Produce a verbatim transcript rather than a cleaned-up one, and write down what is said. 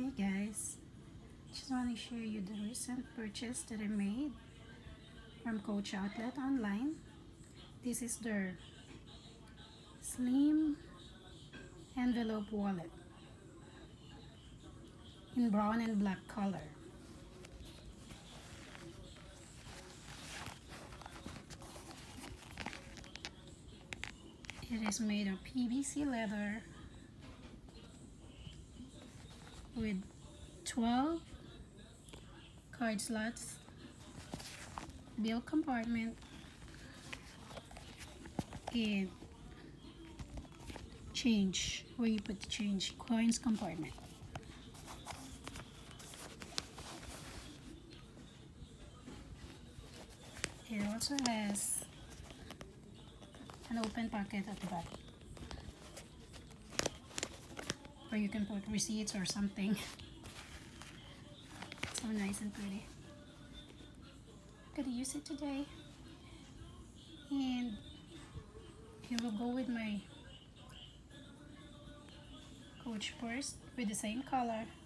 Hey guys, just want to share you the recent purchase that I made from Coach Outlet online. This is their slim envelope wallet in brown and black color. It is made of P V C leather with twelve card slots, bill compartment, and change, where you put the change, coins compartment. It also has an open pocket at the back where you can put receipts or something. So nice and pretty. I'm gonna use it today, and it will go with my Coach purse with the same color.